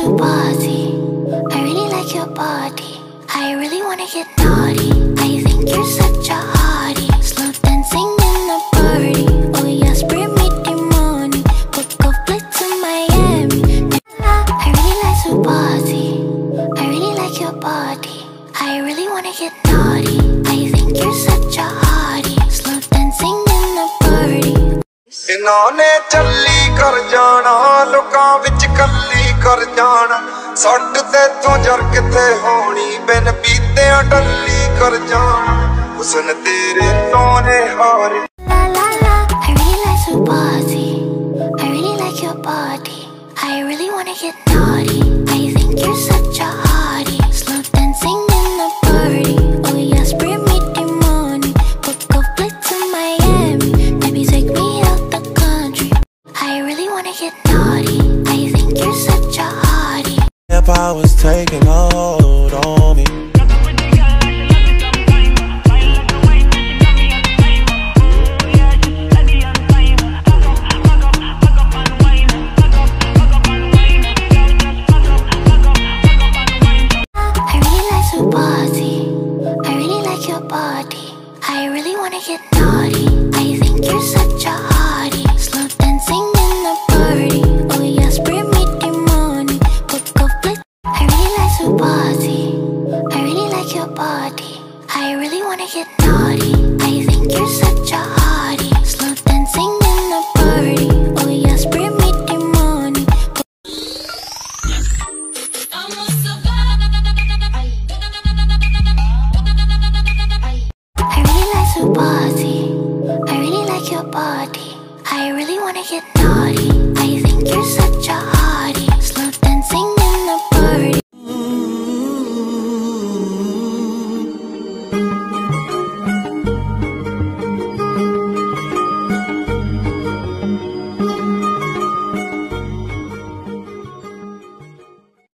to party. I really like your body. I really wanna get naughty. I think you're such a hottie. Slow dancing in the party. Oh yes, bring me the money. Book a flight to Miami. I really like to party. I really like your body. I really wanna get naughty. I think you're such a hottie. Slow dancing in the party. इन्होंने चली कर जाना लोकां विच कल्ली कर जाना सट ते तू जर किथे होनी बिन पीतियां डल्ली कर जाना हुस्न तेरे सोने हारे La la la, I really like to party. I really like your body. I really wanna get naughty. I think you're such a hottie. Slow dancing in the party. Oh yes, bring me the money. Book a flight to Miami. Maybe take me out the country. I really wanna get naughty. I think you're such a hottie. If I was taking a hold on